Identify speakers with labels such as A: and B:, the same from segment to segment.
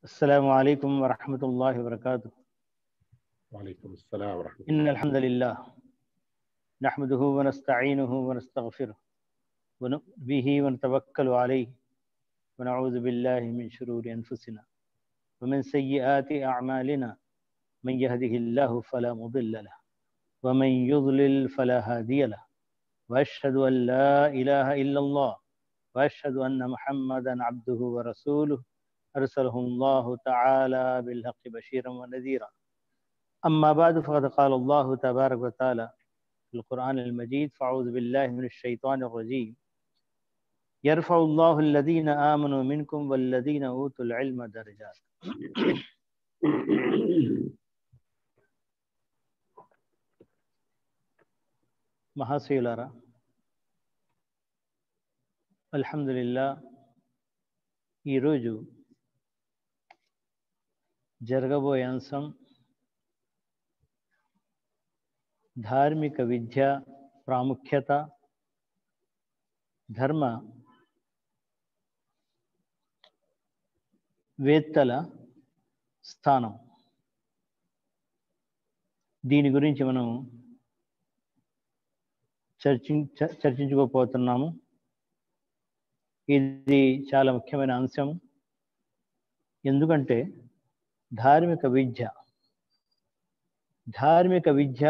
A: السلام عليكم ورحمة الله وبركاته.
B: وعليكم السلام ورحمة
A: إن
B: الله.
A: الحمد لله نحمده ونستعينه ونستغفره ونؤمن به ونتوكل عليه ونعوذ بالله من شرور أنفسنا ومن سيئات أعمالنا. من يهده الله فلا مضل له ومن يضلل فلا هادي له وأشهد أن لا إله إلا الله وأشهد أن محمدا عبده ورسوله أرسله الله تعالى بالحق بشيرا ونذيرا. أما بعد فقد قال الله تبارك وتعالى في القرآن المجيد: فأعوذ بالله من الشيطان الرجيم. يرفع الله الذين آمنوا منكم والذين أوتوا العلم درجات. మహాశయులారా, అల్హమ్దులిల్లా, ఈరోజు జరగబోయే అంశం ధార్మిక విద్య ప్రాముఖ్యత, ధర్మ వేత్తల స్థానం. దీని గురించి మనం చర్చించుకోపోతున్నాము. ఇది చాలా ముఖ్యమైన అంశం. ఎందుకంటే ధార్మిక విద్య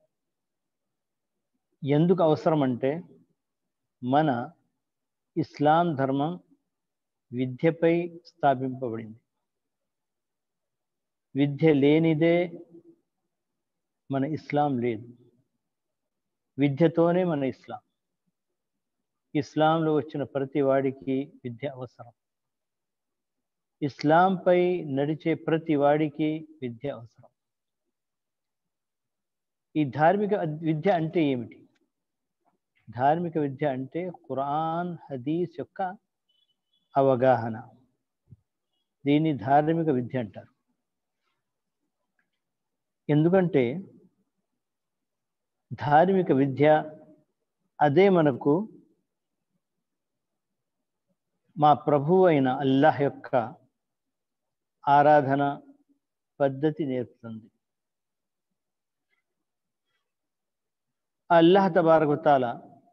A: ఎందుకు అవసరం అంటే, మన ఇస్లాం ధర్మం విద్యపై స్థాపింపబడింది. విద్య లేనిదే మన ఇస్లాం లేదు. విద్యతోనే మన ఇస్లాం. ఇస్లాంలో వచ్చిన ప్రతి వాడికి విద్య అవసరం. ఇస్లాంపై నడిచే ప్రతి వాడికి విద్య అవసరం. ఈ ధార్మిక విద్య అంటే ఏమిటి? ధార్మిక విద్య అంటే ఖురాన్, హదీస్ యొక్క అవగాహన. దీన్ని ధార్మిక విద్య అంటారు. ఎందుకంటే ధార్మిక విద్య అదే మనకు మా ప్రభువు అయిన అల్లాహ్ యొక్క ఆరాధన పద్ధతి నేర్పుతుంది. అల్లాహ్ తబారక వ తఆలా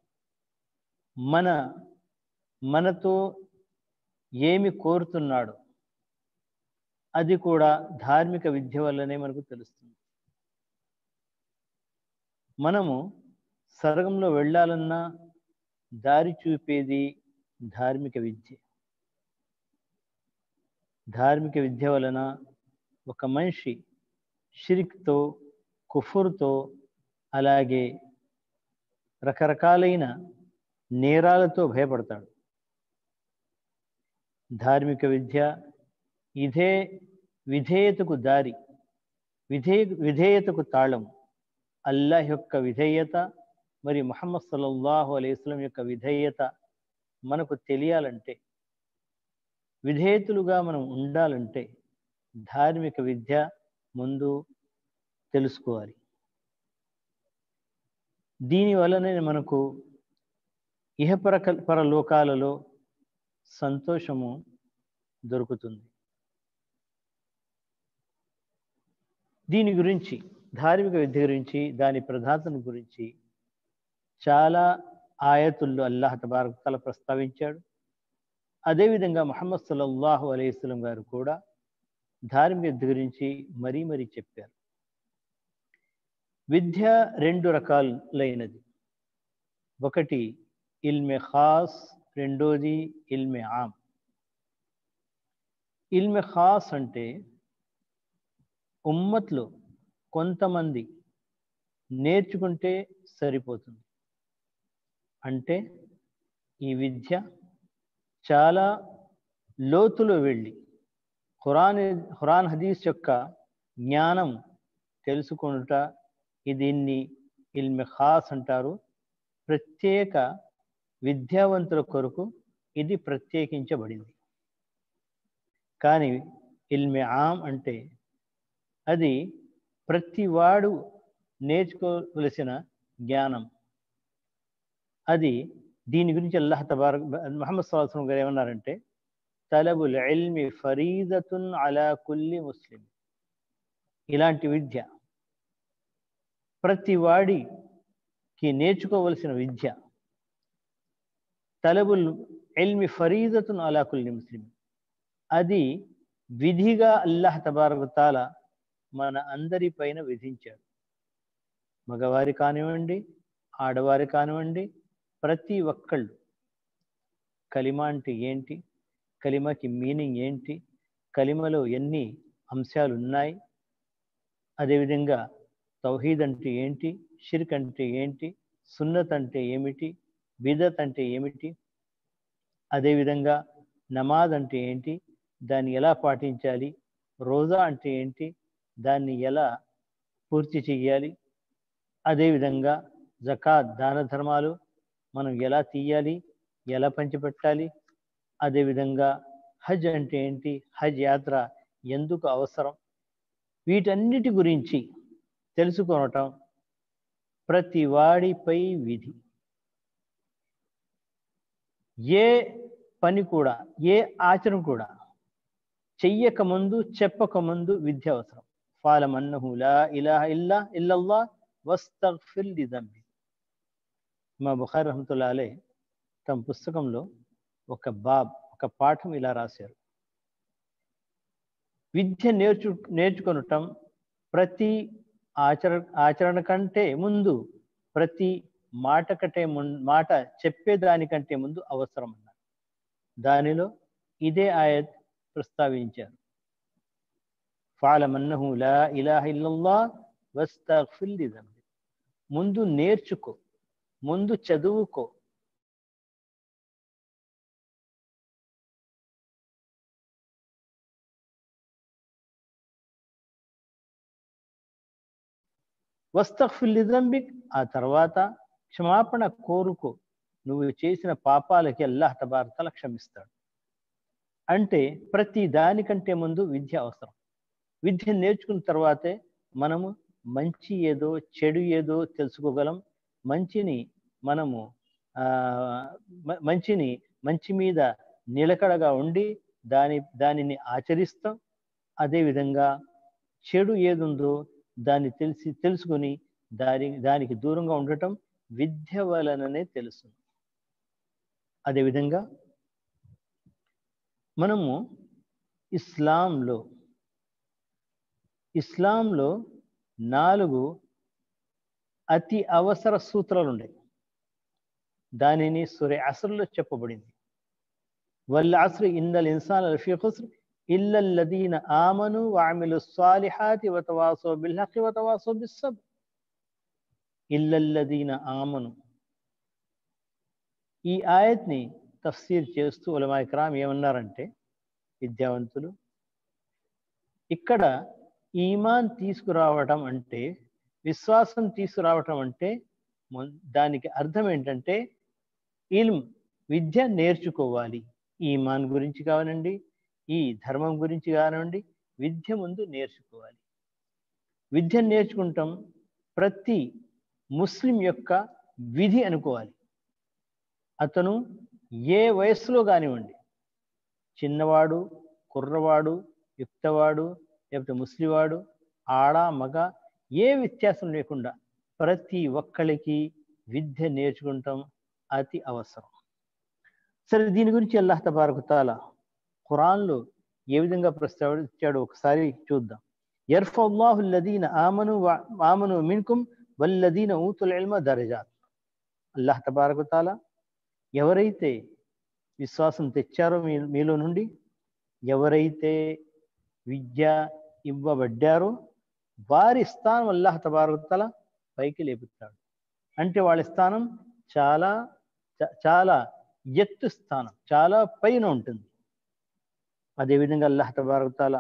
A: మనతో ఏమి కోరుతున్నాడో అది కూడా ధార్మిక విద్య వల్లనే మనకు తెలుస్తుంది. మనము స్వర్గంలో వెళ్ళాలన్నా దారి చూపేది ధార్మిక విద్య. ధార్మిక విద్య వలన ఒక మనిషి షిర్క్తో, కుఫుర్తో, అలాగే రకరకాలైన నేరాలతో భయపడతాడు. ధార్మిక విద్య ఇదే విధేయతకు దారి, విధేయతకు తాళం. అల్లాహ్ యొక్క విధేయత మరి ముహమ్మద్ సల్లల్లాహు అలైహి వసల్లం యొక్క విధేయత మనకు తెలియాలంటే, విధేయతులుగా మనం ఉండాలంటే ధార్మిక విద్య ముందు తెలుసుకోవాలి. దీనివల్లనే మనకు పరలోకాలలో సంతోషము దొరుకుతుంది. దీని గురించి, ధార్మిక విద్య గురించి, దాని ప్రధానతను గురించి చాలా ఆయతుల్లో అల్లాహ్ తబారక వ తఆలా ప్రస్తావించాడు. అదేవిధంగా ముహమ్మద్ సల్లల్లాహు అలైహి వసల్లం గారు కూడా ధార్మిక విద్య గురించి మరీ చెప్పారు. విద్య రెండు రకాలైనది. ఒకటి ఇల్మె ఖాస్, రెండోది ఇల్మె ఆమ్. ఇల్మె ఖాస్ అంటే ఉమ్మత్లో కొంతమంది నేర్చుకుంటే సరిపోతుంది. అంటే ఈ విద్య చాలా లోతులో వెళ్ళి ఖురాన్ హదీస్ యొక్క జ్ఞానం తెలుసుకొనుట, దీన్ని ఇల్మె ఖాస్ అంటారు. ప్రత్యేక విద్యావంతుల కొరకు ఇది ప్రత్యేకించబడింది. కానీ ఇల్మె ఆమ్ అంటే అది ప్రతివాడు నేర్చుకోవలసిన జ్ఞానం. అది దీని గురించి అల్లాహ్ తబారక్ ముహమ్మద్ సల్లల్లాహు అలైహి వసల్లం గారు ఏమన్నారంటే, తలబుల్ ఇల్మి ఫరీదతున్ అలా కుల్లి ముస్లిం. ఇలాంటి విద్య ప్రతి వాడికి నేర్చుకోవలసిన విద్య. తలబుల్ ఇల్మి ఫరీదతున్ అలా కుల్లి ముస్లిం, అది విధిగా అల్లాహ్ తబారక తాలా మన అందరి పైన విధించాడు. మగవారి కానివ్వండి, ఆడవారి కానివ్వండి, ప్రతి ఒక్కళ్ళు కలిమా అంటే ఏంటి, కలిమాకి మీనింగ్ ఏంటి, కలిమలో ఎన్ని అంశాలు ఉన్నాయి, అదేవిధంగా తౌహీద్ అంటే ఏంటి, షిర్క్ అంటే ఏంటి, సున్నత్ అంటే ఏమిటి, బిదత్ అంటే ఏమిటి, అదేవిధంగా నమాజ్ అంటే ఏంటి, దాన్ని ఎలా పాటించాలి, రోజా అంటే ఏంటి, దాన్ని ఎలా పూర్తి చేయాలి, అదేవిధంగా జకాత్ దాన ధర్మాలు మనం ఎలా తీయాలి, ఎలా పంచిపెట్టాలి, అదేవిధంగా హజ్ అంటే ఏంటి, హజ్ యాత్ర ఎందుకు అవసరం, వీటన్నిటి గురించి తెలుసుకోవటం ప్రతి వాడిపై విధి. ఏ పని కూడా, ఏ ఆచరణ కూడా చెయ్యకముందు, చెప్పకముందు విద్య అవసరం. ఫాలం అన్నహు లా ఇలాహ ఇల్లల్లాహ్ వస్తగ్ఫిర్ లిజంబి. మా బుఖారి రహమతుల్లాహి అలైహి తమ పుస్తకంలో ఒక పాఠం ఇలా రాశారు. విద్య నేర్చుకొనటం ప్రతి ఆచరణ కంటే ముందు, ప్రతి మాట చెప్పేదానికంటే ముందు అవసరం అన్నారు. దానిలో ఇదే ఆయత్ ప్రస్తావించారు. ఫాలం అన్నహు లా ఇలాహ ఇల్లల్లాహ్ వస్తగ్ఫిర్ లిజంబి. ముందు నేర్చుకో, ముందు చదువుకో, వస్తగ్ఫిర్ లిజంబిక్, ఆ తర్వాత క్షమాపణ కోరుకో, నువ్వు చేసిన పాపాలకి అల్లాహ్ తబారక తఆలా క్షమిస్తాడు. అంటే ప్రతి దానికంటే ముందు విద్య అవసరం. విద్య నేర్చుకున్న తర్వాతే మనము మంచి ఏదో చెడు ఏదో తెలుసుకోగలం. మంచి మీద నిలకడగా ఉండి దానిని ఆచరిస్తాం. అదేవిధంగా చెడు ఏదుందో దాన్ని తెలుసుకుని దానికి దూరంగా ఉండటం విద్య వలననే తెలుసు. అదేవిధంగా మనము ఇస్లాంలో 4 అతి అవసర సూత్రాలు ఉన్నాయి. దానిని సూరా అస్ర్లో చెప్పబడింది. వల్ అస్ర్ ఇన్నల్ ఇన్సాన లఫీ ఖుస్ర్ ఇల్ల అల్లదీన ఆమను వఅమిలుస్ సాలిహాతి వతవాసౌ బిల్ హక్కి వతవాసౌ బిస్ సబ్ర్. ఇల్ల అల్లదీన ఆమను, ఈ ఆయత్ని తఫ్సీర్ చేస్తూ ఉలమాए కిరామ్ ఏమన్నారంటే, విద్యావంతులు, ఇక్కడ ఈమాన్ తీసుకురావటం అంటే, విశ్వాసం తీసుకురావటం అంటే దానికి అర్థం ఏంటంటే ఇల్మ్, విద్య నేర్చుకోవాలి. ఈమాన్ గురించి కావనండి, ఈ ధర్మం గురించి కానివ్వండి, విద్య ముందు నేర్చుకోవాలి. విద్య నేర్చుకుంటాం ప్రతి ముస్లిం యొక్క విధి అనుకోవాలి. అతను ఏ వయస్సులో కానివ్వండి, చిన్నవాడు, కుర్రవాడు, యుక్తవాడు, లేకపోతే ముస్లివాడు, ఆడ మగ, ఏ వ్యత్యాసం లేకుండా ప్రతి ఒక్కరికి విద్య నేర్చుకుంటాం అతి అవసరం. సరే, దీని గురించి అల్లాహ్ తబారక తఆలా ఖురాన్లో ఏ విధంగా ప్రస్తావించాడో ఒకసారి చూద్దాం. యర్ఫఉల్లాహు అల్లదీన ఆమను మిన్కుం వల్లదీన ఊతుల్ ఇల్మ దరజాత్. అల్లాహ్ తబారక తఆలా ఎవరైతే విశ్వాసం తెచ్చారో మీలో నుండి, ఎవరైతే విద్య ఇవ్వబడ్డారో వారి స్థానం అల్లాహ్ తబారక తఆలా పైకి లేపుతాడు. అంటే వాళ్ళ స్థానం చాలా చాలా ఎత్తు స్థానం, చాలా పైన ఉంటుంది. అదేవిధంగా అల్లాహ్ తబారక తఆలా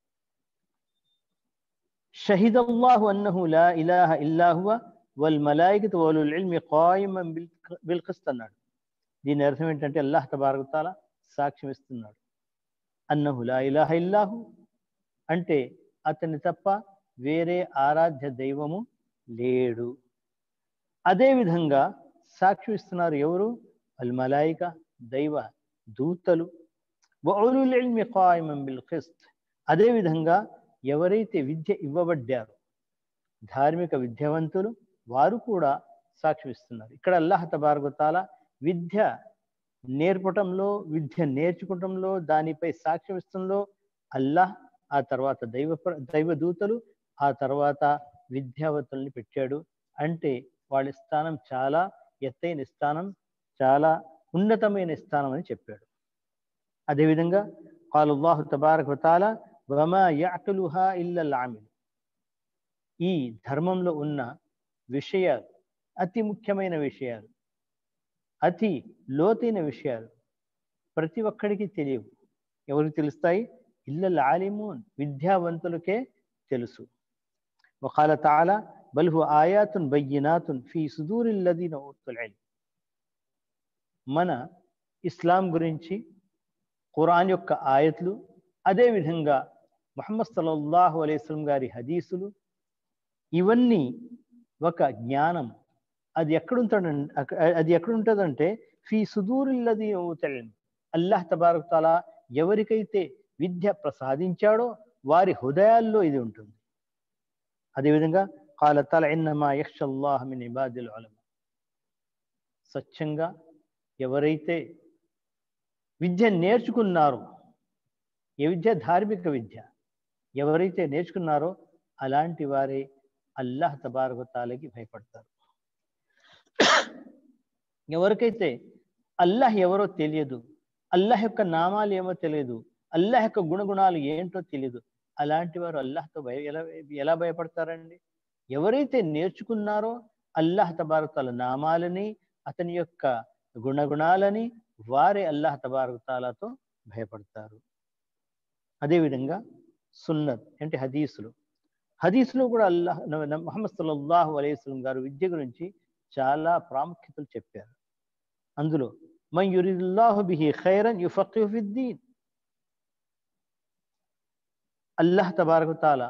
A: షహిదల్లాహు అన్నహు లా ఇలాహ ఇల్లా హువ వల్ మలాయికతు వలుల్ ఇల్మి ఖాయిమన్ బిల్ ఖిస్ట్ అన్నాడు. దీని అర్థం ఏంటంటే అల్లాహ్ తబారక తఆలా సాక్ష్యం ఇస్తున్నాడు. అన్నహు లా ఇలాహ ఇల్లాహు అంటే అతన్ని తప్ప వేరే ఆరాధ్య దైవము లేడు. అదేవిధంగా సాక్ష్యం ఇస్తున్నారు ఎవరు? అల్ మలాయిక, దైవ దూతలు, వఉలుల్ ఇల్మి ఖాయిమన్ బిల్ ఖిస్త్. అదేవిధంగా ఎవరైతే విద్య ఇవ్వబడ్డారో ధార్మిక విద్యావంతులు వారు కూడా సాక్ష్యమిస్తున్నారు. ఇక్కడ అల్లాహ్ తబారక తాలా విద్య నేర్పటంలో, విద్య నేర్చుకోవటంలో, దానిపై సాక్ష్యమిస్తంలో అల్లాహ్, ఆ తర్వాత దైవదూతలు, ఆ తర్వాత విద్యావంతుల్ని పెట్టాడు. అంటే వాళ్ళ స్థానం చాలా ఎత్తైన స్థానం, చాలా ఉన్నతమైన స్థానం అని చెప్పాడు. అదేవిధంగా قال الله تبارك وتعالى وما يعقلها إلا العامل. ఈ ధర్మంలో ఉన్న విషయాలు అతి ముఖ్యమైన విషయాలు, అతి లోతైన విషయాలు ప్రతి ఒక్కడికి తెలియవు. ఎవరికి తెలుస్తాయి? ఇల్లల్ ఆలిమూన్, విద్యావంతులకే తెలుసు. وقال تعالى بل هو آيات بينات في صدور الذين أوتوا العلم. మన ఇస్లాం గురించి ఖురాన్ యొక్క ఆయతులు, అదేవిధంగా ముహమ్మద్ సల్లల్లాహు అలైహి వసల్లం గారి హదీసులు, ఇవన్నీ ఒక జ్ఞానం. అది ఎక్కడుంటుందంటే ఫీ సుదూరిల్లదీన ఊతుల్ ఇల్మ్. అల్లాహ్ తబారక తాలా ఎవరికైతే విద్య ప్రసాదించాడో వారి హృదయాల్లో ఇది ఉంటుంది. అదేవిధంగా ఖాల తఆలా ఇన్నమా యఖ్షల్లాహ మిన్ ఇబాదిల్ ఉలమా. స్వచ్ఛంగా ఎవరైతే విద్య నేర్చుకున్నారో, ఏ విద్య? ధార్మిక విద్య ఎవరైతే నేర్చుకున్నారో అలాంటి వారే అల్లాహ్ తబారక తాలాకి భయపడతారు. ఎవరికైతే అల్లాహ్ ఎవరో తెలియదు, అల్లాహ్ యొక్క నామాలు ఏమో తెలియదు, అల్లాహ్ యొక్క గుణగుణాలు ఏంటో తెలియదు, అలాంటి వారు అల్లాహ్తో ఎలా భయపడతారండి? ఎవరైతే నేర్చుకున్నారో అల్లాహ్ తబారక తాలా నామాలని, అతని యొక్క గుణగుణాలని, వారే అల్లాహ్ తబారక తాలాతో భయపడతారు. అదేవిధంగా సున్నత్ అంటే హదీసులో కూడా ముహమ్మద్ సల్లల్లాహు అలైహి వసల్లం గారు విద్య గురించి చాలా ప్రాముఖ్యతలు చెప్పారు. అందులో మన్ యురిదుల్లాహు బిహి ఖైరన్ యుఫఖ్ఖిహు ఫిద్దీన్. అల్లాహ్ తబారక తాలా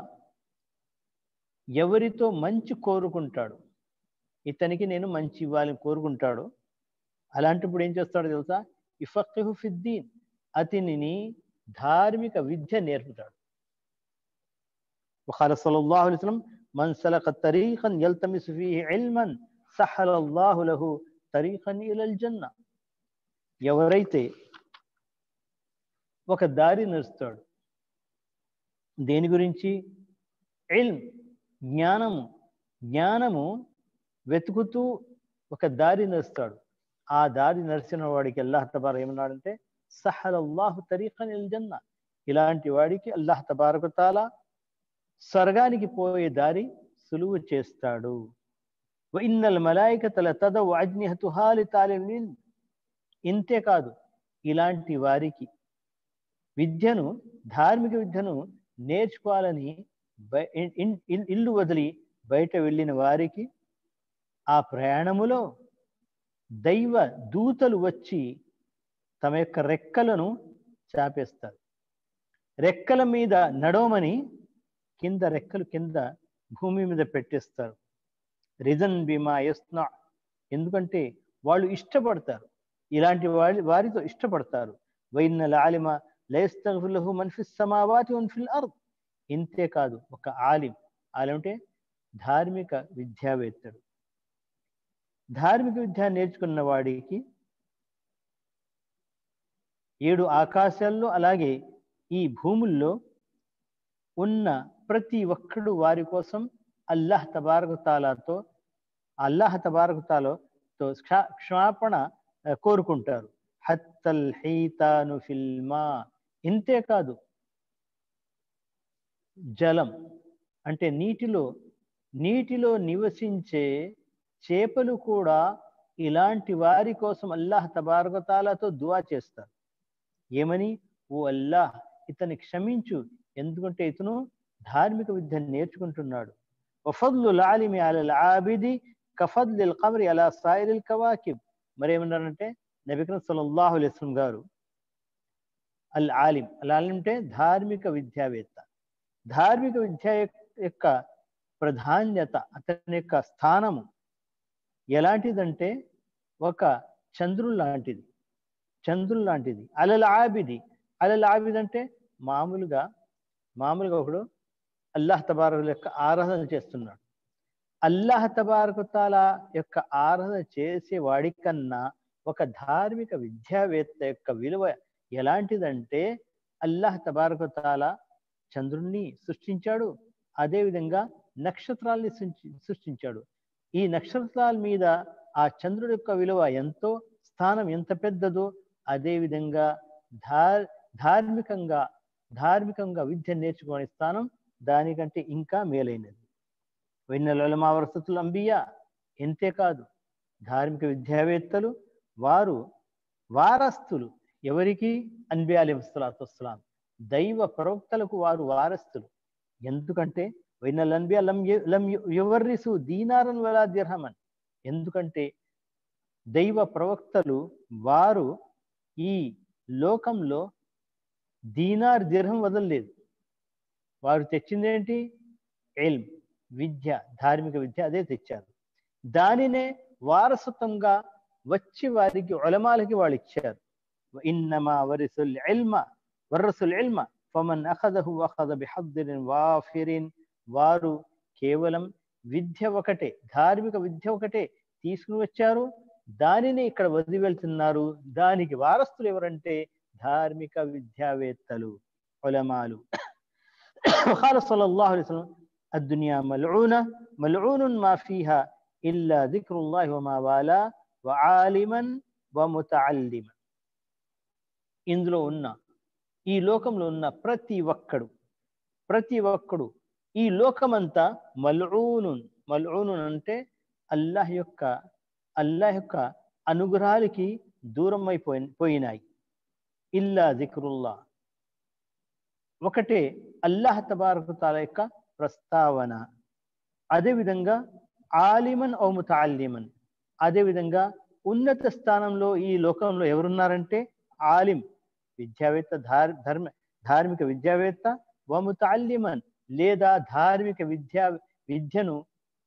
A: ఎవరితో మంచి కోరుకుంటాడు, ఇతనికి నేను మంచి ఇవ్వాలని కోరుకుంటాడు, అలాంటప్పుడు ఏం చేస్తాడో తెలుసా? యుఫఖ్ఖిహు ఫిద్దీన్, అతనిని ధార్మిక విద్య నేర్పుతాడు. وقال صلى الله عليه وسلم من سلك طريقا يلتمس فيه علما سهل الله له طريقا الى الجنه. ఎవరైతే ఒక దారి నడుస్తాడు, దేని గురించి? ఇల్మ్, జ్ఞానము వెతుకుతూ ఒక దారి నడుస్తాడు. ఆ దారి నడిచిన వాడికి అల్లాహ్ తబారక ఏమన్నాడంటే సహలల్లాహు తరీఖన్ ఇల్ జన్నా. ఇలాంటి వాడికి అల్లాహ్ తబారక తాలా స్వర్గానికి పోయే దారి సులువు చేస్తాడు. వఇన్నల్ మలాయికత లతదౌ అజ్నిహతుహా లితాలిబిల్ ఇల్మ్. ఇంతేకాదు, ఇలాంటి వారికి ధార్మిక విద్యను నేర్చుకోవాలని ఇల్లు వదిలి బయట వెళ్ళిన వారికి ఆ ప్రయాణములో దైవ దూతలు వచ్చి తమ యొక్క రెక్కలను చాపేస్తారు. రెక్కల మీద నడవమని రెక్కలు కింద భూమి మీద పెట్టేస్తారు. రిజన్ బిమా యస్నా, ఎందుకంటే వాళ్ళు ఇష్టపడతారు, ఇలాంటి వారితో ఇష్టపడతారు. వైన్నల్ ఆలిమ లయస్తగ్ఫిరు లహు మన్ ఫిస్ సమావాతి వన్ ఫిల్ అర్ద్. ఇంతేకాదు, ఒక ఆలిం అంటే ధార్మిక విద్యావేత్తడు, ధార్మిక విద్య నేర్చుకున్న వాడికి 7 ఆకాశాల్లో అలాగే ఈ భూముల్లో ఉన్న ప్రతి ఒక్కడు వారి కోసం అల్లాహ్ తబారక తాలాతో క్షమాపణ కోరుకుంటారు. హత్తల్ హీతాను ఫిల్ మా. ఇంతేకాదు, జలం అంటే నీటిలో నివసించే చేపలు కూడా ఇలాంటి వారి కోసం అల్లాహ్ తబారక తాలాతో దుఆ చేస్తారు. ఏమని? ఓ అల్లాహ్, ఇతన్ని క్షమించు, ఎందుకంటే ఇతను ధార్మిక విద్య నేర్చుకుంటున్నాడు. వఫద్లుల్ ఆలిమి అలల్ ఆబిది కఫద్లిల్ ఖమరి అలా సాయిరిల్ కవాకిబ్. మరేమన్నారంటే నబీ కరీం సల్లల్లాహు అలైహి వసల్లం గారు అల్ ఆలిం అంటే ధార్మిక విద్యావేత్త. ధార్మిక విద్య యొక్క ప్రాధాన్యత, అతని యొక్క స్థానము ఎలాంటిదంటే ఒక చంద్రుడు లాంటిది. అలల్ ఆబిది అలల్ ఆబిద్ అంటే మామూలుగా ఒకడు అల్లాహ్ తబారక్ యొక్క ఆరాధన చేస్తున్నాడు. అల్లాహ్ తబారక్ తాలా యొక్క ఆరాధన చేసే వాడికన్నా ఒక ధార్మిక విద్యావేత్త యొక్క విలువ ఎలాంటిదంటే, అల్లాహ్ తబారక్ తాలా చంద్రుణ్ణి సృష్టించాడు, అదేవిధంగా నక్షత్రాల్ని సృష్టించాడు. ఈ నక్షత్రాల మీద ఆ చంద్రుడి యొక్క విలువ ఎంతో, స్థానం ఎంత పెద్దదో, అదేవిధంగా ధార్మికంగా విద్య నేర్చుకునే స్థానం దానికంటే ఇంకా మేలైనది. ఇన్నల్ ఉలమా వరసతుల్ అంబియా, ఎంతేకాదు ధార్మిక విద్యావేత్తలు వారు వారస్తులు. ఎవరికి? అన్బియా అలైహిస్సలాతు వస్సలాం, దైవ ప్రవక్తలకు వారు వారస్తులు. ఎందుకంటే ఇన్నల్ అన్బియా లం యువర్రిసు దీనారన్ వలా దిర్హమన్, ఎందుకంటే దైవ ప్రవక్తలు వారు ఈ లోకంలో దీనార్ దిర్హం వదలలేదు. వారు తెచ్చింది ఏంటి? ఇల్మ్, విద్య, ధార్మిక విద్య, అదే తెచ్చారు. దానినే వారసత్వంగా వచ్చి వారికి ఉలమాలకి వాళ్ళు ఇచ్చారు. ఇన్నమా వరిసుల్ ఇల్మ ఫమన్ అఖదహు అఖద బిహద్దిన్ వాఫిరిన్, వారు కేవలం విద్య ఒకటే, ధార్మిక విద్య ఒకటే తీసుకుని వచ్చారు, దానిని ఇక్కడ వదిలి వెళ్తున్నారు. దానికి వారసులు ఎవరంటే ధార్మిక విద్యావేత్తలు, ఉలమాలు. ఖాల సల్లల్లాహు అలైహి వసల్లం అద్దునియా మల్ఊనున్ మా ఫీహా ఇల్లా జిక్రుల్లాహి వమా వాలా వఆలిమన్ వముతఅల్లిమన్. ఇందులో ఉన్న, ఈ లోకంలో ఉన్న ప్రతి ఒక్కడు ఈ లోకమంతా మల్ఊనున్ అంటే అల్లాహ్ యొక్క అనుగ్రహాలకి దూరం అయిపోయినాయి. ఇల్లా జిక్రుల్లా, ఒకటే అల్లాహ్ తబారక్ తాలా యొక్క ప్రస్తావన. అదేవిధంగా ఆలిమన్ ఔ ముతఅల్లిమన్, అదేవిధంగా ఉన్నత స్థానంలో ఈ లోకంలో ఎవరున్నారంటే ఆలిం, విద్యావేత్త, ధార్మిక విద్యావేత్త, వ ముతఅల్లిమన్, లేదా ధార్మిక విద్యను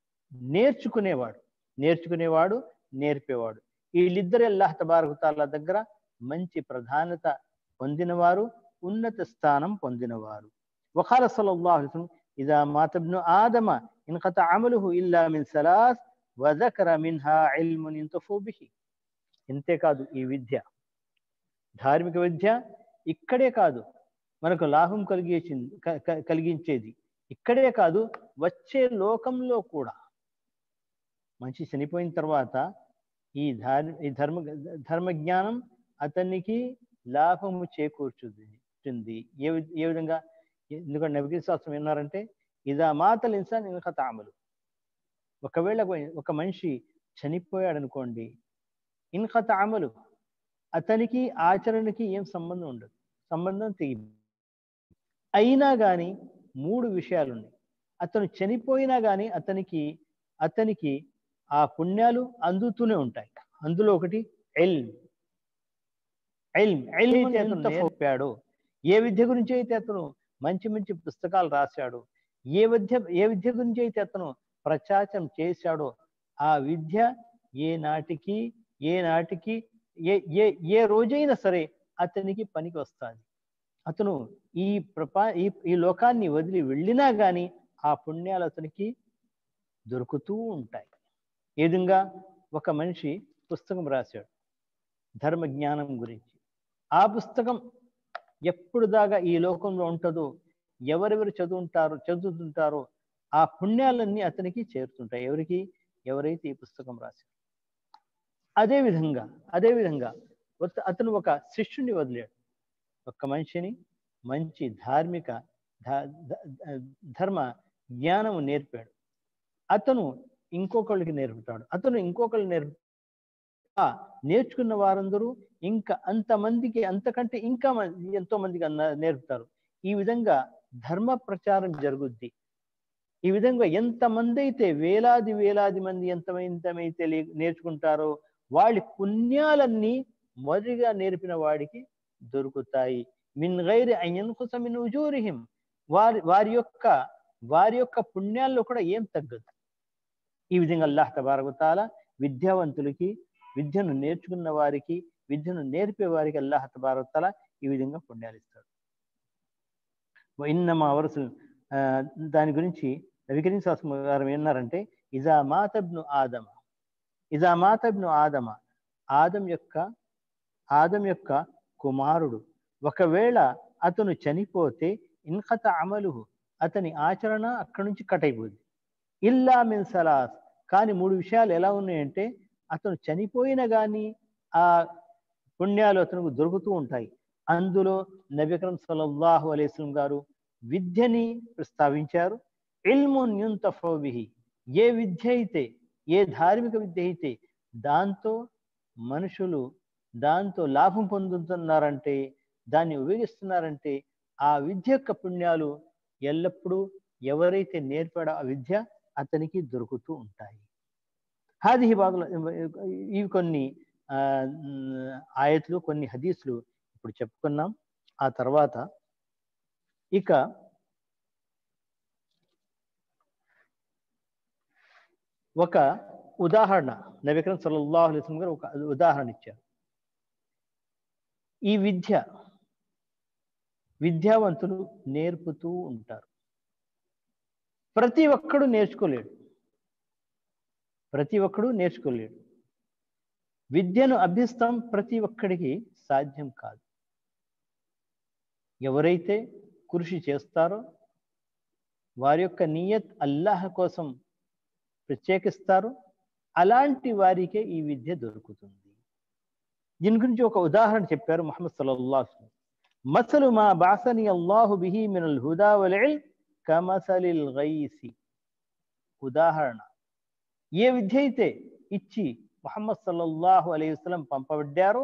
A: నేర్చుకునేవాడు, నేర్పేవాడు. వీళ్ళిద్దరు అల్లాహ్ తబారక్ తాలా దగ్గర మంచి ప్రాధాన్యత పొందినవారు, ఉన్నత స్థానం పొందినవారు. వఖాల సల్లల్లాహు అలైహి వసల్లం ఇదా మాత ఇబ్ను ఆదమ ఇన్ఖతా అమలుహు ఇల్లా మిన్ సలాస్ వజకర మిన్హా ఇల్మున్ యంతఫు బిహి. ఇంతేకాదు, ఈ విద్య, ధార్మిక విద్య ఇక్కడే కాదు మనకు లాభం కలిగించేది, ఇక్కడే కాదు వచ్చే లోకంలో కూడా. మనిషి చనిపోయిన తర్వాత ఈ ధర్మ జ్ఞానం అతనికి లాభము చేకూర్చుతుంది. ఏ విధంగా? ఎందుకంటే నబీ శాస్త్రం ఏమన్నారంటే ఇదా మాతల్ ఇన్సాన్ ఇన్ఖతా అమలు, ఒకవేళ ఒక మనిషి చనిపోయాడు అనుకోండి, ఇన్ఖతా అమలు, అతనికి ఆచరణకి ఏం సంబంధం ఉండదు, సంబంధం తెగింది. అయినా కానీ 3 విషయాలు ఉన్నాయి. అతను చనిపోయినా కానీ అతనికి ఆ పుణ్యాలు అందుతూనే ఉంటాయి. అందులో ఒకటి ఇల్మ్ చెప్పాడు. ఏ విద్య గురించి అయితే అతను మంచి పుస్తకాలు రాశాడు, ఏ విద్య గురించి అయితే అతను ప్రచారం చేశాడో, ఆ విద్య ఏ రోజైనా సరే అతనికి పనికి వస్తుంది. అతను ఈ లోకాన్ని వదిలి వెళ్ళినా కానీ ఆ పుణ్యాలు అతనికి దొరుకుతూ ఉంటాయి. ఏ విధంగా? ఒక మనిషి పుస్తకం రాశాడు ధర్మ జ్ఞానం గురించి, ఆ పుస్తకం ఎప్పుడు దాకా ఈ లోకంలో ఉంటుందో, ఎవరెవరు చదువుతుంటారో ఆ పుణ్యాలన్నీ అతనికి చేరుతుంటాయి. ఎవరైతే ఈ పుస్తకం రాశారు. అదేవిధంగా అతను ఒక శిష్యుని వదిలాడు, ఒక మనిషిని మంచి ధర్మ జ్ఞానము నేర్పాడు. అతను ఇంకొకళ్ళకి నేర్పుతాడు, నేర్చుకున్న వారందరూ ఇంకా అంతకంటే ఇంకా ఎంతో మందికి నేర్పుతారు. ఈ విధంగా ధర్మ ప్రచారం జరుగుద్ది. ఈ విధంగా ఎంతమంది అయితే వేలాది మంది ఎంతమైతే నేర్చుకుంటారో వాళ్ళ పుణ్యాలన్నీ మొదటిగా నేర్పిన వాడికి దొరుకుతాయి. మిన్ గైరి అన్ యన్ఖుస మిన్ ఉజూరిహిం, వారి యొక్క పుణ్యాల్లో కూడా ఏం తగ్గదు. ఈ విధంగా అల్లాహ్ తబారక్ తఆలా విద్యావంతులకి, విద్యను నేర్చుకున్న వారికి, విద్యను నేర్పే వారికి అల్లాహ్ తబారక్ తఆలా ఈ విధంగా పుణ్యాలు ఇస్తాడు. ఇన్నమా వరుసలు దాని గురించి నబీ కరీం సల్లల్లాహు అలైహి వసల్లం ఏమన్నారంటే, ఇజా మాతబ్ను ఆదమ, ఆదం యొక్క కుమారుడు ఒకవేళ అతను చనిపోతే ఇన్ఖత అమలుహు, అతని ఆచరణ అక్కడి నుంచి కట్ అయిపోయింది. ఇల్లా మిన్ సలాస్, కానీ 3 విషయాలు ఎలా ఉన్నాయంటే, అతను చనిపోయినా కానీ ఆ పుణ్యాలు అతనికి దొరుకుతూ ఉంటాయి. అందులో నబీ అక్రమ్ సల్లల్లాహు అలైహి వసల్లం గారు విద్యని ప్రస్తావించారు. ఇల్మున్ యుంతఫౌ బిహి, ఏ విద్య అయితే, ఏ ధార్మిక విద్య అయితే దాంతో మనుషులు దాంతో లాభం పొందుతున్నారంటే, దాన్ని ఉపయోగిస్తున్నారంటే, ఆ విద్య యొక్క పుణ్యాలు ఎల్లప్పుడూ ఎవరైతే నేర్పాడో ఆ విద్య అతనికి దొరుకుతూ ఉంటాయి. హాదిహి బాగుల, ఇవి కొన్ని ఆయతులు, కొన్ని హదీసులు ఇప్పుడు చెప్పుకున్నాం. ఆ తర్వాత ఇక ఒక ఉదాహరణ నబీ కరీం సల్లల్లాహు అలైహి వసల్లం గారు ఒక ఉదాహరణ ఇచ్చారు. ఈ విద్యావంతులు నేర్పుతూ ఉంటారు. ప్రతి ఒక్కడు నేర్చుకోలేడు. విద్యను అభ్యస్తం ప్రతి ఒక్కడికి సాధ్యం కాదు. ఎవరైతే కృషి చేస్తారో, వారి యొక్క నియత్ అల్లాహ్ కోసం ప్రత్యేకిస్తారు, అలాంటి వారికే ఈ విద్య దొరుకుతుంది. దీని గురించి ఒక ఉదాహరణ చెప్పారు ముహమ్మద్ సల్లల్లాహు అలైహి వసల్లం. మసలు మా బాసని అల్లాహు బిహి మినల్ హుదా వల్ ఇల్మ్ కమసలిల్ గైసి. ఉదాహరణ, ఏ విద్య అయితే ఇచ్చి ముహమ్మద్ సల్లల్లాహు అలైహి వసల్లం పంపబడ్డారో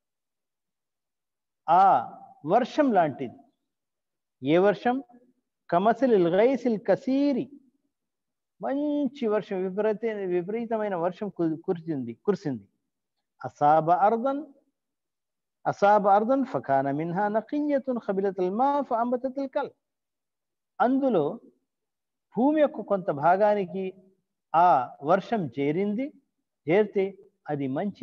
A: ఆ వర్షం లాంటిది. ఏ వర్షం? కమసలిల్ గైసిల్ కసీరి, మంచి వర్షం, విపరీతమైన వర్షం కురిసింది. అసాబ అర్దన్ ఫకాన మిన్హా నకియతున్ ఖబిలతుల్ మా ఫఅంబతతుల్ కల్. అందులో భూమి యొక్క కొంత భాగానికి ఆ వర్షం చేరితే అది మంచి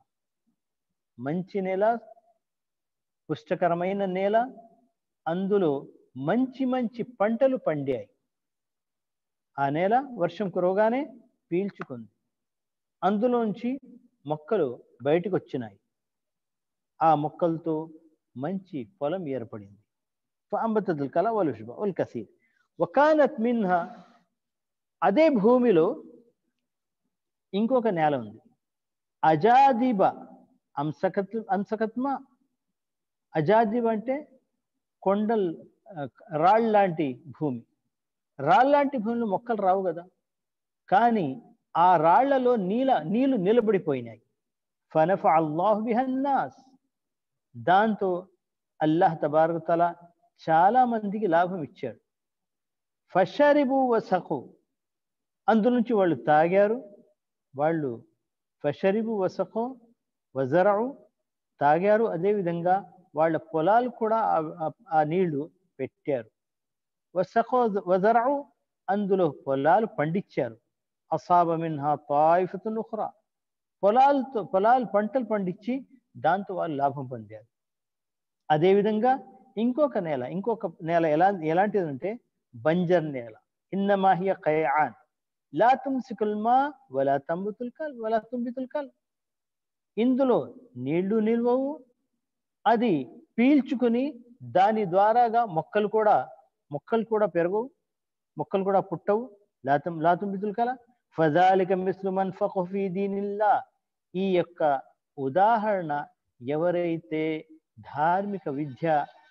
A: నేల, పుష్టకరమైన నేల. అందులో మంచి పంటలు పండాయి. ఆ నేల వర్షం కురవగానే పీల్చుకుంది. అందులోంచి మొక్కలు బయటకు వచ్చినాయి. ఆ మొక్కలతో మంచి పొలం ఏర్పడింది. ఫఅంబతతుల్ కల వల్ ఉష్బ వల్ కసీర్ వకానత్ మిన్హా. అదే భూమిలో ఇంకొక నేల ఉంది. అజాదిబ అంసకత్మ. అజాదిబ అంటే కొండల్, రాళ్ళలాంటి భూమి. రాళ్ళలాంటి భూమిలో మొక్కలు రావు కదా, కానీ ఆ రాళ్లలో నీళ్లు నిలబడిపోయినాయి. ఫనఫ అల్లాహు బిహన్నాస్, దాంతో అల్లాహ్ తబారక తఆలా చాలా మందికి లాభం ఇచ్చాడు. ఫషరిబు వసఖు, అందులోంచి వాళ్ళు తాగారు. ఫషరిబు వసఖు వజరఉ, తాగారు. అదేవిధంగా వాళ్ళ పొలాలు కూడా ఆ నీళ్లు పెట్టారు. వసఖు వజరఉ, అందులో పొలాలు పండించారు. అసాబ మిన్హా తాయిఫతున్ ఉఖ్రా, పంటలు పండించి దాంతో వాళ్ళు లాభం పొందారు. అదేవిధంగా ఇంకొక నేల ఎలాంటిదంటే బంజర్ నేల. ఇన్నమా హియ ఖైఆన్ లా తుమ్సికుల్ మా వలా తుంబితుల్ కల్. ఇందులో నీళ్లు నిల్వవు, అది పీల్చుకుని దాని ద్వారాగా మొక్కలు కూడా పెరగవు, మొక్కలు కూడా పుట్టవు. లా తుంబితుల్ కల ఫజాలిక మిస్లు మన్ ఫఖహ ఫీ దీనిల్లా. ఈ యొక్క ఉదాహరణ ఎవరైతే ధార్మిక విద్య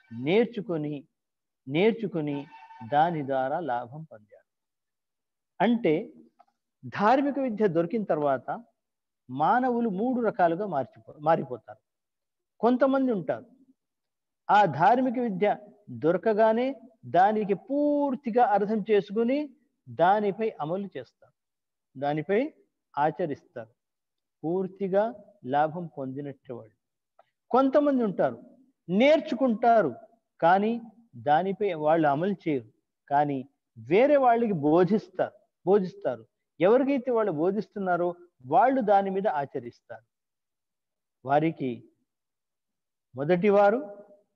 A: నేర్చుకుని దాని ద్వారా లాభం పొందారు. అంటే ధార్మిక విద్య దొరికిన తర్వాత మానవులు 3 రకాలుగా మారిపోతారు. కొంతమంది ఉంటారు, ఆ ధార్మిక విద్య దొరకగానే దానికి పూర్తిగా అర్థం చేసుకుని దానిపై అమలు చేస్తారు, దానిపై ఆచరిస్తారు, పూర్తిగా లాభం పొందినట్టు వాళ్ళు. కొంతమంది ఉంటారు, నేర్చుకుంటారు కానీ దానిపై వాళ్ళు అమలు చేయరు, కానీ వేరే వాళ్ళకి బోధిస్తారు. ఎవరికైతే వాళ్ళు బోధిస్తున్నారో వాళ్ళు దాని మీద ఆచరిస్తారు. వారికి మొదటివారు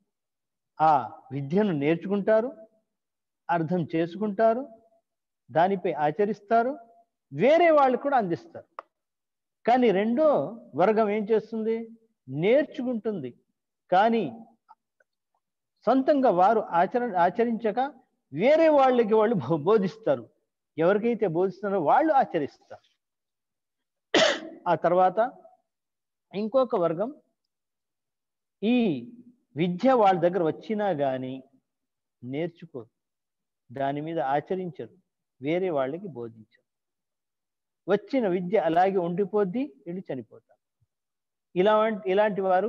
A: ఆ విద్యను నేర్చుకుంటారు, అర్థం చేసుకుంటారు, దానిపై ఆచరిస్తారు, వేరే వాళ్ళు కూడా అందిస్తారు. కానీ రెండో వర్గం ఏం చేస్తుంది? నేర్చుకుంటుంది, కానీ సొంతంగా వారు ఆచరించక వేరే వాళ్ళకి వాళ్ళు బోధిస్తారు. ఎవరికైతే బోధిస్తున్నారో వాళ్ళు ఆచరిస్తారు. ఆ తర్వాత ఇంకొక వర్గం ఈ విద్య వాళ్ళ దగ్గర వచ్చినా కానీ నేర్చుకోరు, దాని మీద ఆచరించరు, వేరే వాళ్ళకి బోధించరు. వచ్చిన విద్య అలాగే ఉండిపోద్ది, వీళ్ళు చనిపోతారు. ఇలాంటి వారు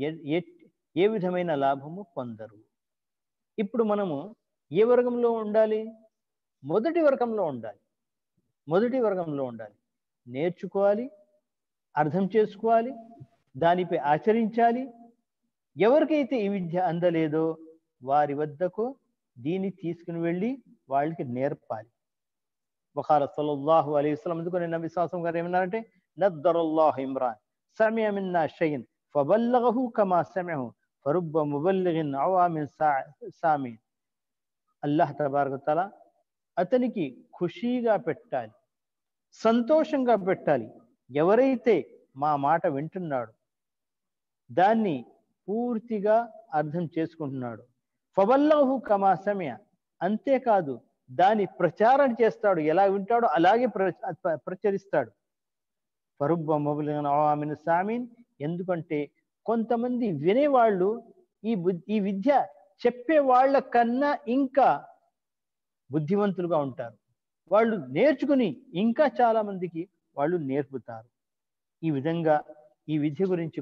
A: ఏ విధమైన లాభము పొందరు. ఇప్పుడు మనము ఏ వర్గంలో ఉండాలి? మొదటి వర్గంలో ఉండాలి. మొదటి వర్గంలో ఉండాలి. నేర్చుకోవాలి, అర్థం చేసుకోవాలి, దానిపై ఆచరించాలి. ఎవరికైతే ఈ విద్య అందలేదో వారి వద్దకు దీన్ని తీసుకుని వెళ్ళి వాళ్ళకి నేర్పాలి. వఖాల సల్లల్లాహు అలైహి వసల్లం, అందుకని నబీ సల్లల్లాహు అలైహి వసల్లం గారు ఏమన్నారంటే, నద్దరల్లాహు ఇమ్రాన్ సమిఅ మిన్నా షైన్ ఫబల్లగహు కమా సమిఅహు ఫరుబ్బ ముబల్లిగిన్ అవా మిన్ సామిన్. అల్లాహ్ తబారక తఆలా అతనికి ఖుషీగా పెట్టాలి, సంతోషంగా పెట్టాలి. ఎవరైతే మా మాట వింటున్నాడు, దాన్ని పూర్తిగా అర్థం చేసుకుంటున్నాడు, ఫబల్లహు కమా సమిఅ, అంతేకాదు దాని ప్రచారం చేస్తాడు, ఎలా వింటాడో అలాగే ప్రచరిస్తాడు. ఫరుబ్బ ముబల్లిగిన్ అవా మిన్ సామిన్, ఎందుకంటే కొంతమంది వినేవాళ్ళు ఈ విద్య చెప్పే వాళ్ళ కన్నా ఇంకా బుద్ధివంతులుగా ఉంటారు. వాళ్ళు నేర్చుకుని ఇంకా చాలా మందికి వాళ్ళు నేర్పుతారు. ఈ విధంగా ఈ విద్య గురించి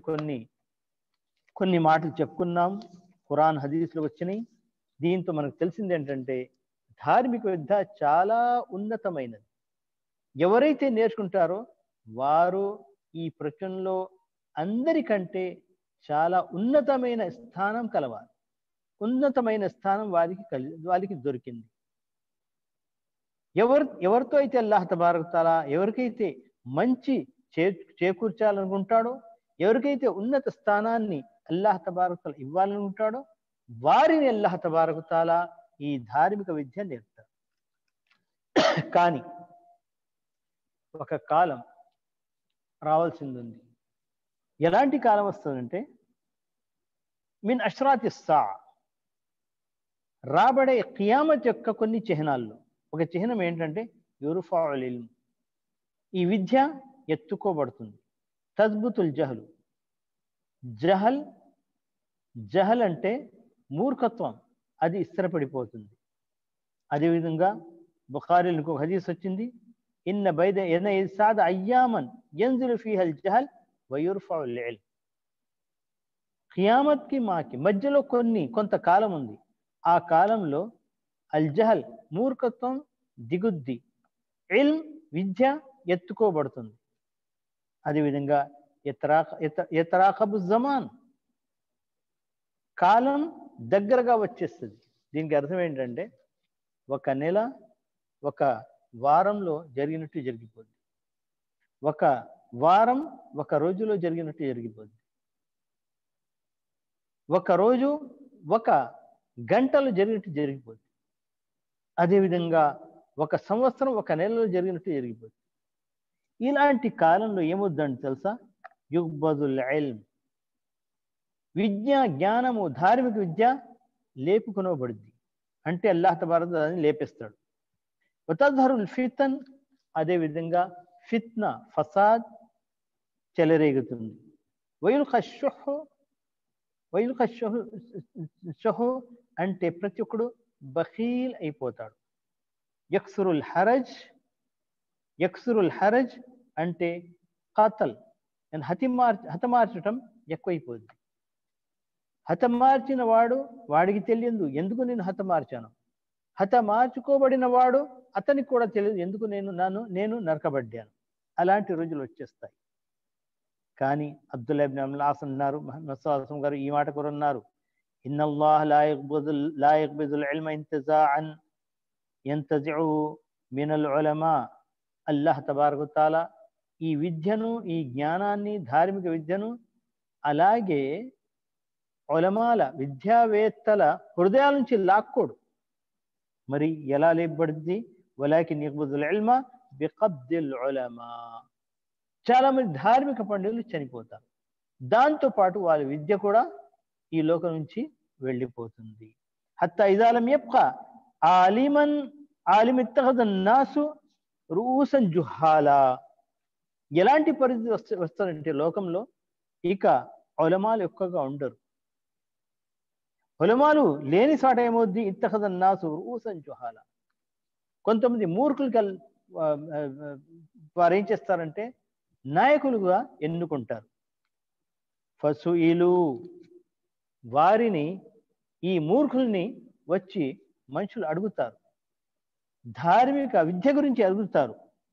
A: కొన్ని మాటలు చెప్పుకున్నాం, ఖురాన్ హదీస్లో వచ్చినాయి. దీంతో మనకు తెలిసింది ఏంటంటే ధార్మిక విద్య చాలా ఉన్నతమైనది. ఎవరైతే నేర్చుకుంటారో వారు ఈ ప్రపంచంలో అందరికంటే చాలా ఉన్నతమైన స్థానం కలవారు. ఉన్నతమైన స్థానం వారికి దొరికింది. ఎవరితో అయితే అల్లాహ్ తబారక తఆలా ఎవరికైతే మంచి చేకూర్చాలనుకుంటాడో, ఎవరికైతే ఉన్నత స్థానాన్ని అల్లాహ్ తబారక తఆలా ఇవ్వాలనుకుంటాడో వారిని అల్లాహ్ తబారక తఆలా ఈ ధార్మిక విద్య నేర్పుతాడు. కానీ ఒక కాలం రావాల్సింది ఉంది. ఎలాంటి కాలం వస్తుందంటే, మిన్ అష్రాతి సా, రాబడే ఖియామత్ యొక్క కొన్ని చిహ్నాల్లో ఒక చిహ్నం ఏంటంటే యుర్ఫాఉల్ ఇల్మ్, ఈ విద్య ఎత్తుకోబడుతుంది. తజ్బుతుల్ జహలు, జహల్ అంటే మూర్ఖత్వం, అది స్థిరపడిపోతుంది. అదేవిధంగా బుఖారీలో ఇంకొక హదీస్ వచ్చింది, ఇన్న బైద ఇసాద అయ్యామన్ యంజిలు ఫీహల్ జహల్ వయుర్ఫాఉల్ ఇల్మ్. ఖియామత్కి మాకి మధ్యలో కొంతకాలం ఉంది. ఆ కాలంలో అల్ జహల్ మూర్ఖత్వం దిగుద్ది, ఇల్మ్ విద్య ఎత్తుకోబడుతుంది. అదేవిధంగా యతరాఖబు జమాన్, కాలం దగ్గరగా వచ్చేస్తుంది. దీనికి అర్థం ఏంటంటే ఒక నెల ఒక వారంలో జరిగినట్టు జరిగిపోద్ది, ఒక వారం ఒక రోజులో జరిగినట్టు జరిగిపోద్ది, ఒక రోజు ఒక గంటలో జరిగినట్టు జరిగిపోద్ది. అదేవిధంగా ఒక సంవత్సరం ఒక నెలలో జరిగినట్టు జరిగిపోద్ది. ఇలాంటి కాలంలో ఏమొద్దండి తెలుసా? యుగ్బదుల్ ఇల్మ్, జ్ఞానము ధార్మిక విద్య లేపుకొనబడుద్ది. అంటే అల్లాహ్ తబారక తఆలా లేపేస్తాడు. వతజ్హరుల్ ఫితన్, అదేవిధంగా ఫిత్నా ఫసాద్ చెలరేగుతుంది. వైల్క షహు అంటే ప్రతి ఒక్కడు బఖీల్ అయిపోతాడు. యక్సురుల్ హరజ్ అంటే ఖతల్, హతమార్చటం ఎక్కువైపోద్ది. హతమార్చిన వాడికి తెలియదు ఎందుకు నేను హతమార్చాను, హతమార్చుకోబడిన వాడు అతనికి కూడా తెలియదు ఎందుకు నేను నరకబడ్డాను. అలాంటి రోజులు వచ్చేస్తాయి. కానీ అబ్దుల్లా ఇబ్న్ అమ్ర్ ఆస్ అన్నారు, ముహమ్మద్ సల్లల్లాహు అలైహి వసల్లం గారు ఈ మాట కూడా అన్నారు, ఇన్నల్లాహ లా యఖ్బిదుల్ ఇల్మ ఇంతిజాఅన్ యంతజిఉ మినల్ ఉలమా. అల్లాహ్ తబారక తఆలా ఈ విద్యను, ఈ జ్ఞానాన్ని, ధార్మిక విద్యను అలాగే ఉలమాల విద్యావేత్తల హృదయాల నుంచి లాక్కోడు. మరి ఎలా లేపబడింది? వలాకిన్ యఖ్బుదుల్ ఇల్మ బిఖబ్దిల్ ఉలమా. చాలా మంది ధార్మిక పండితులు చనిపోతారు, దాంతో పాటు వాళ్ళ విద్య కూడా ఈ లోకం నుంచి వెళ్ళిపోతుంది. హత్తా ఇజా లం యబ్కా ఆలిమన్ ఆలిమ్ ఇత్తఖద అన్నాసు రూసన్ జుహాలా. ఎలాంటి పరిస్థితి వస్తారంటే లోకంలో ఇక ఉలమాలు ఎక్కువగా ఉండరు. ఉలమాలు లేని సాట ఏమవుద్ది? ఇత్తఖద అన్నాసు రూసన్ జుహాలా. కొంతమంది మూర్ఖులు వారు ఏం చేస్తారంటే నాయకులుగా ఎన్నుకుంటారు. ఫసుయిలు, వారిని ఈ మూర్ఖుల్ని వచ్చి మనుషులు అడుగుతారు, ధార్మిక విద్య గురించి అడుగుతారు.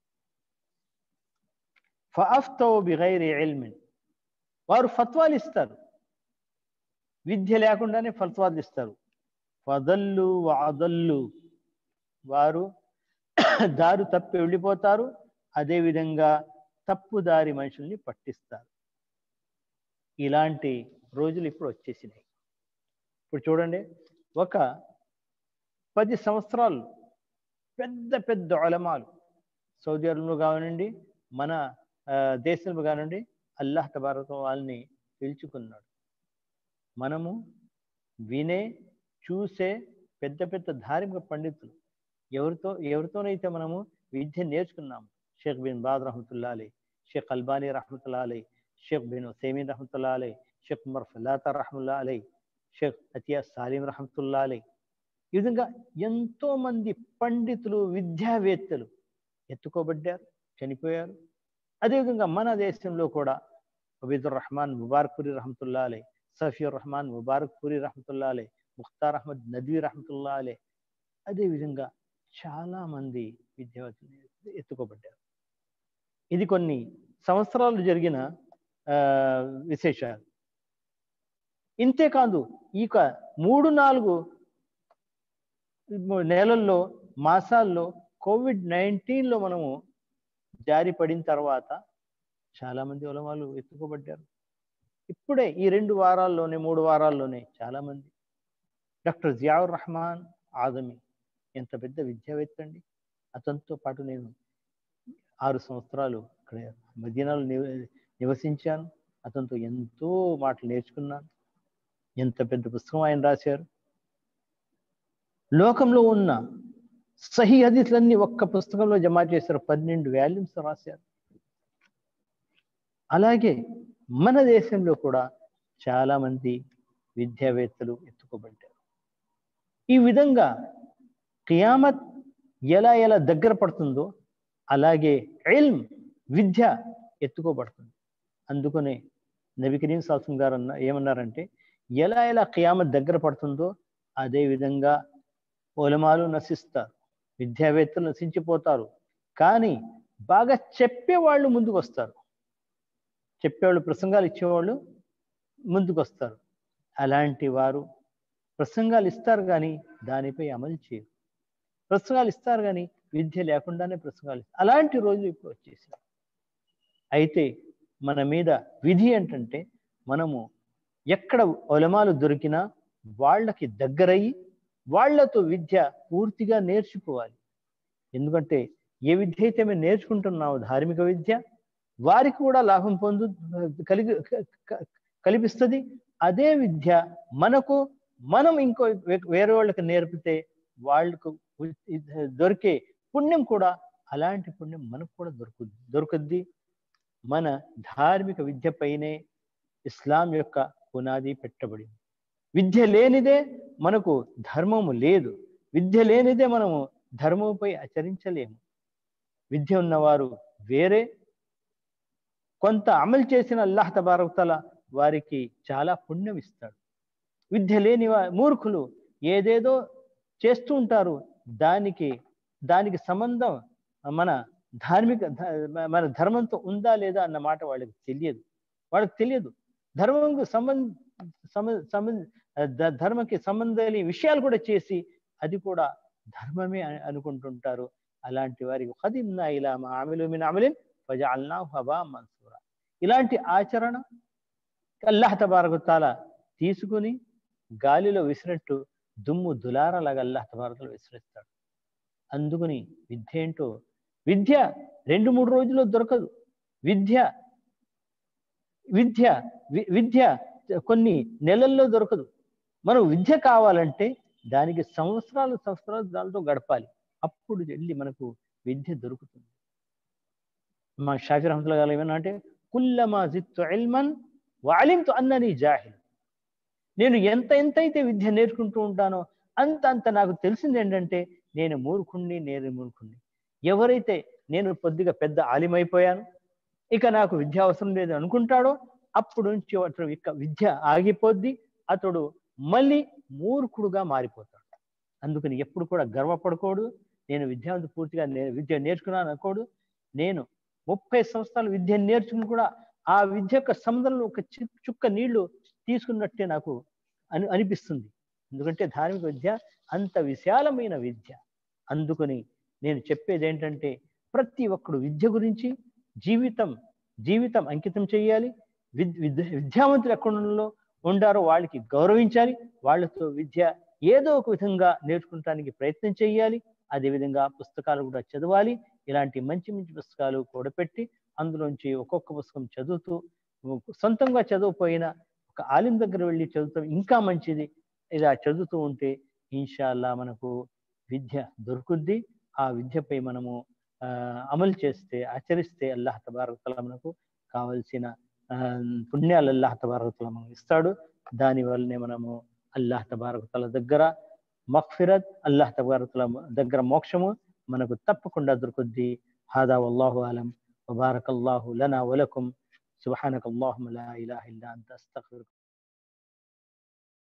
A: ఫఅఫ్తౌ బిగైరి ఇల్మిన్, వారు ఫత్వాలు ఇస్తారు, విద్య లేకుండానే ఫత్వాలు ఇస్తారు. ఫదల్లు వఅదల్లు, వారు దారు తప్పి వెళ్ళిపోతారు, అదేవిధంగా తప్పుదారి మనుషుల్ని పట్టిస్తారు. ఇలాంటి రోజులు ఇప్పుడు వచ్చేసినాయి. ఇప్పుడు చూడండి, ఒక 10 సంవత్సరాలు పెద్ద పెద్ద ఉలమాలు సౌదీ అరేబియాలో కానివ్వండి, మన దేశంలో కానివ్వండి, అల్లాహ్ తబారక వాళ్ళని పిలుచుకున్నాడు. మనము వినే చూసే పెద్ద పెద్ద ధార్మిక పండితులు ఎవరితోనైతే మనము విద్య నేర్చుకున్నాము, షేక్ బిన్ బాజ్ రహమతుల్లా అలై, షేక్ అల్బానీ రహమతుల్లా అలై, షేక్ బిన్ ఉసైమీన్ రహమతుల్లా అలై, షేక్ ఉమర్ ఫలాతా రహమతుల్లా అలై, షేక్ అతియా సాలిం రహమతుల్లా అలై, ఈ విధంగా ఎంతో మంది పండితులు విద్యావేత్తలు ఎత్తుకోబడ్డారు, చనిపోయారు. అదేవిధంగా మన దేశంలో కూడా అబీదుర్ రహమాన్ ముబారక్పూరి రహమతుల్లా అలై, సఫీర్ రహమాన్ ముబారక్పూరి రహమతుల్లా అలై, ముఖ్తార్ అహ్మద్ నద్వీ రహమతుల్లా అలై, అదేవిధంగా చాలా మంది విద్యావేత్తలు ఎత్తుకోబడ్డారు. ఇది కొన్ని సంవత్సరాలు జరిగిన విశేషాలు. ఇంతేకాదు, ఇక 3-4 నెలల్లో మాసాల్లో కోవిడ్-19లో మనము జారి పడిన తర్వాత చాలా మంది ఉలమాలు ఎత్తుకోబడ్డారు. ఇప్పుడే ఈ 2 వారాల్లోనే 3 వారాల్లోనే చాలా మంది. డాక్టర్ జియావుర్ రహమాన్ ఆజమీ ఎంత పెద్ద విద్యావేత్త అండి. అతనితో పాటు నేను 6 సంవత్సరాలు ఇక్కడ మదీనాలో నివసించాను. అతనితో ఎంతో మాటలు నేర్చుకున్నాను. ఎంత పెద్ద పుస్తకం ఆయన రాశారు. లోకంలో ఉన్న సహీ హదీస్లన్నీ ఒక్క పుస్తకంలో జమా చేశారు. 12 వాల్యూమ్స్ రాశారు. అలాగే మన దేశంలో కూడా చాలా మంది విద్యావేత్తలు ఎత్తుకోబడ్డారు. ఈ విధంగా కియామత్ ఎలా ఎలా దగ్గర పడుతుందో అలాగే ఇల్మ్ విద్య ఎత్తుకోబడుతుంది. అందుకనే నబీ కరీం సల్లల్లాహు అలైహి వసల్లం గారు ఏమన్నారంటే, ఎలా ఎలా కియామత్ దగ్గర పడుతుందో అదే విధంగా ఉలమాలు నశిస్తారు, విద్యావేత్తలు నశించిపోతారు. కానీ బాగా చెప్పేవాళ్ళు ముందుకు వస్తారు, చెప్పేవాళ్ళు ప్రసంగాలు ఇచ్చేవాళ్ళు ముందుకు వస్తారు. అలాంటి వారు ప్రసంగాలు ఇస్తారు కానీ దానిపై అమలు చేయరు, ప్రసంగాలు ఇస్తారు కానీ విద్య లేకుండానే ప్రసంగాలు ఇస్తారు. అలాంటి రోజులు ఇప్పుడు వచ్చేసాయి. అయితే మన మీద విధి ఏంటంటే, మనము ఎక్కడ ఉలమాలు దొరికినా వాళ్ళకి దగ్గరయ్యి వాళ్లతో విద్య పూర్తిగా నేర్చుకోవాలి. ఎందుకంటే ఏ విద్య అయితే మేము నేర్చుకుంటున్నామో ధార్మిక విద్య, వారికి కూడా లాభం కల్పిస్తుంది. అదే విద్య మనకు మనం ఇంకో వేరే వాళ్ళకి నేర్పితే వాళ్ళకు దొరికే పుణ్యం కూడా అలాంటి పుణ్యం మనకు కూడా దొరుకుద్ది. మన ధార్మిక విద్య పైనే ఇస్లాం యొక్క పునాది పెట్టబడింది. విద్య లేనిదే మనకు ధర్మము లేదు, విద్య లేనిదే మనము ధర్మంపై ఆచరించలేము. విద్య ఉన్నవారు వేరే, కొంత అమలు చేసిన అల్లాహ్ తబారక తఆలా వారికి చాలా పుణ్యం ఇస్తాడు. విద్య లేని మూర్ఖులు ఏదేదో చేస్తూ ఉంటారు. దానికి సంబంధం మన ధర్మంతో ఉందా లేదా అన్న మాట వాళ్ళకి తెలియదు. ధర్మకి సంబంధం విషయాలు కూడా చేసి అది కూడా ధర్మమే అనుకుంటుంటారు. అలాంటి వారికి ఖదిమ్నా ఇలా మా అమిలు మిన్ అమలిన్ ఫజఅల్నాహు హబా మన్సూరా. ఇలాంటి ఆచరణ అల్లాహ్ తబారక తఆలా తీసుకుని గాలిలో విసినట్టు దుమ్ము దులారలాగా అల్లాహ్ తబారక తఆలా విసిరిస్తాడు. అందుకని విద్య ఏంటో, విద్య 2-3 రోజుల్లో దొరకదు. విద్య విద్య విద్య కొన్ని నెలల్లో దొరకదు. మనం విద్య కావాలంటే దానికి సంవత్సరాలు దాంతో గడపాలి. అప్పుడు వెళ్ళి మనకు విద్య దొరుకుతుంది. మా షాఫీ రహమతుల్లాహి అలైహి ఏమన్నా అంటే, కుల్లమా జిత్తు ఇల్మన్ వఅలిమ్తు అన్నని జాహిల్. నేను ఎంతైతే విద్య నేర్చుకుంటూ ఉంటానో అంత నాకు తెలిసింది ఏంటంటే నేను మూర్ఖుణ్ణి. ఎవరైతే నేను కొద్దిగా పెద్ద ఆలిమైపోయాను, ఇక నాకు విద్య అవసరం లేదు అనుకుంటాడో అప్పుడు నుంచి అతడు ఇక విద్య ఆగిపోద్ది, అతడు మళ్ళీ మూర్ఖుడుగా మారిపోతాడు. అందుకని ఎప్పుడు కూడా గర్వపడకూడదు. నేను విద్యావంతి పూర్తిగా విద్య నేర్చుకున్నాను అనుకోడు. నేను 30 సంవత్సరాలు విద్య నేర్చుకుని కూడా ఆ విద్య యొక్క సముద్రంలో ఒక చుక్క నీళ్లు తీసుకున్నట్టే నాకు అనిపిస్తుంది. ఎందుకంటే ధార్మిక విద్య అంత విశాలమైన విద్య. అందుకని నేను చెప్పేది ఏంటంటే ప్రతి ఒక్కడు విద్య గురించి జీవితం అంకితం చేయాలి. విద్యావంతులు ఎక్కడ ఉండారో వాళ్ళకి గౌరవించాలి. వాళ్ళతో విద్య ఏదో ఒక విధంగా నేర్చుకుంటానికి ప్రయత్నం చేయాలి. అదేవిధంగా పుస్తకాలు కూడా చదవాలి. ఇలాంటి మంచి పుస్తకాలు కూడపెట్టి అందులోంచి ఒక్కొక్క పుస్తకం చదువుతూ, సొంతంగా చదవకపోయినా ఒక ఆలిం దగ్గర వెళ్ళి చదువుతాం ఇంకా మంచిది. ఇలా చదువుతూ ఉంటే ఇన్షాల్లా మనకు విద్య దొరుకుద్ది. ఆ విద్యపై మనము అమలు చేస్తే, ఆచరిస్తే అల్లాహ్ తబారక తఆలా మనకు కావలసిన పుణ్యాలు అల్లాహ్ తబారక తఆలా మనకు ఇస్తాడు. దాని వల్లనే మనము అల్లాహ్ తబారక తఆలా దగ్గర మగ్ఫిరత్, అల్లాహ్ తబారక తఆలా దగ్గర మోక్షము మనకు తప్పకుండా దొరుకుద్ది. హాదా వల్లాహు అలం. వబారకల్లాహు లనా వలకుం. సుబ్హానకల్లాహుమ్మ లా ఇలాహ ఇల్లా అంత అస్తగ్ఫిరుక.